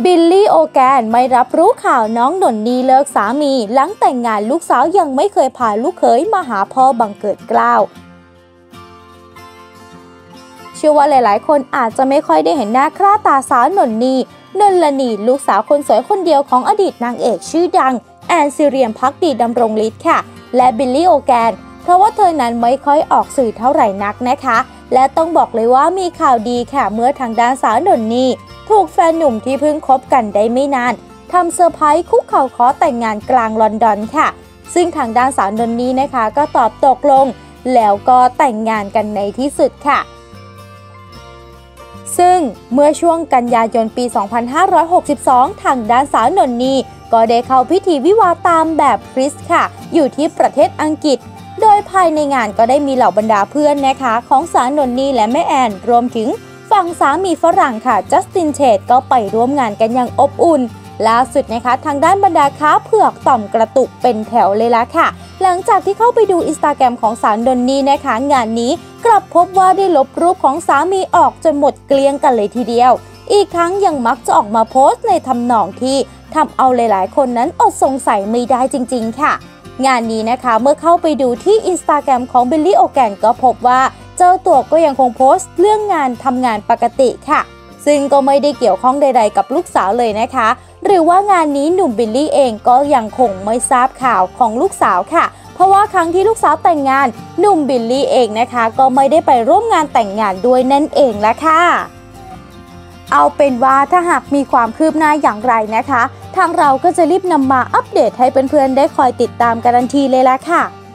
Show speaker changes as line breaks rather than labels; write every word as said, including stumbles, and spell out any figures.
บิลลี่โอแกนไม่รับรู้ข่าวน้องนนนี่เลิกสามีหลังแต่งงานลูกสาวยังไม่เคยพาลูกเขยมาหาพ่อบังเกิดเกล้าเชื่อว่าหลายๆคนอาจจะไม่ค่อยได้เห็นหน้าค่าตาสาวนนนี่นนลนีลูกสาวคนสวยคนเดียวของอดีตนางเอกชื่อดังแอนซิเรียมภักดีดำรงฤทธิ์ค่ะและบิลลี่โอแกนเพราะว่าเธอนั้นไม่ค่อยออกสื่อเท่าไหร่นักนะคะและต้องบอกเลยว่ามีข่าวดีค่ะเมื่อทางด้านสาวนนนี่ถูกแฟนหนุ่มที่เพิ่งคบกันได้ไม่นานทำเซอร์ไพรส์คุกเข่าขอแต่งงานกลางลอนดอนค่ะซึ่งทางด้านสาวนนนี่นะคะก็ตอบตกลงแล้วก็แต่งงานกันในที่สุดค่ะซึ่งเมื่อช่วงกันยายนปีสองพันห้าร้อยหกสิบสองทางด้านสาวนนนี่ก็ได้เข้าพิธีวิวาห์ตามแบบคริสต์ค่ะอยู่ที่ประเทศอังกฤษโดยภายในงานก็ได้มีเหล่าบรรดาเพื่อนนะคะของสาวนนนี่และแม่แอนรวมถึงฝั่งสามีฝรั่งค่ะจัสตินเชดก็ไปร่วมงานกันอย่างอบอุ่นล่าสุดนะคะทางด้านบรรดาค้าเผือกต่อมกระตุกเป็นแถวเลยละค่ะหลังจากที่เข้าไปดูอินสตาแกรมของสาวนนนี่นะคะงานนี้กลับพบว่าได้ลบรูปของสามีออกจนหมดเกลี้ยงกันเลยทีเดียวอีกทั้งยังมักจะออกมาโพสต์ในทำนองที่ทำเอาหลายๆคนนั้นอดสงสัยไม่ได้จริงๆค่ะงานนี้นะคะเมื่อเข้าไปดูที่อินสตาแกรมของบิลลี่โอแกนก็พบว่าเจ้าตัวก็ยังคงโพสต์เรื่องงานทำงานปกติค่ะซึ่งก็ไม่ได้เกี่ยวข้องใดๆกับลูกสาวเลยนะคะหรือว่างานนี้หนุ่มบิลลี่เองก็ยังคงไม่ทราบข่าวของลูกสาวค่ะเพราะว่าครั้งที่ลูกสาวแต่งงานหนุ่มบิลลี่เองนะคะก็ไม่ได้ไปร่วมงานแต่งงานด้วยนั่นเองละค่ะเอาเป็นว่าถ้าหากมีความคืบหน้าอย่างไรนะคะทางเราก็จะรีบนำมาอัปเดตให้เพื่อนๆได้คอยติดตามกันทันทีเลยละค่ะ